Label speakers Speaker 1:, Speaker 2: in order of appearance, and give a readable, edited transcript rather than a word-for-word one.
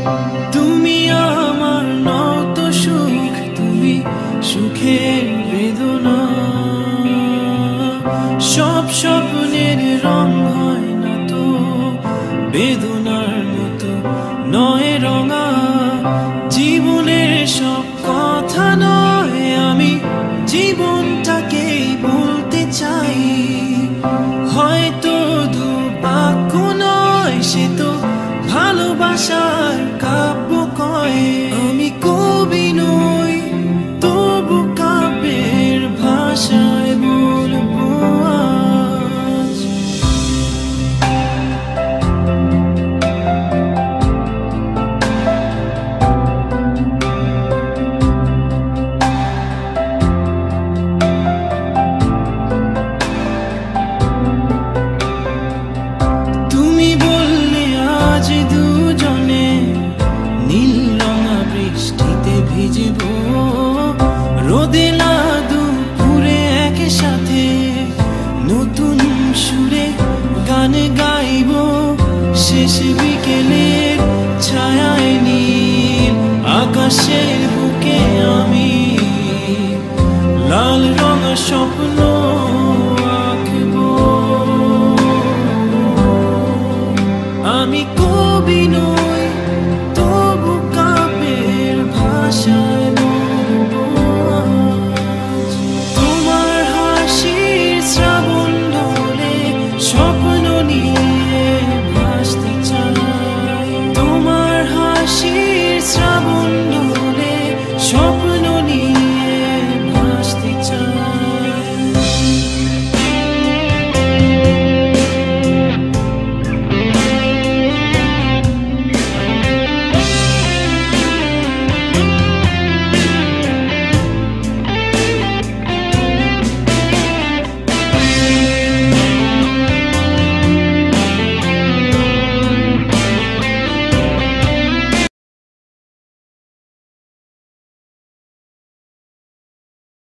Speaker 1: তুমি আমার নত সুখ, তুমি সুখের বেদনা। সব স্বপ্নের রং হয় না তো বেদনার মতো নয় রঙা। জীবনের সব কথা নয়, আমি জীবনটাকেই বলতে চাই। হয়তো দু বাক্য নয়, সে তো ভালোবাসার কাব্য কয়। আমি কবি নই, তবু কাব্যের ভাষায় বলবো আজ। তুমি বললে আজ দুজনে নীল রঙা বৃষ্টিতে ভিজব, রোদে দুপুরে একসাথে নতুন সুরে গান গাইব। শেষ বিকেলের ছায়ায় নীল আকাশের বুকে আমি লাল রঙা স্বপ্ন আঁকবো। আমি কবি নই, তবু কাব্যের ভাষায় বলবো আজ। তোমার হাসির শ্রাবণ ঢলে স্বপ্ন নিয়ে ভাসতে চাই। তোমার হাসি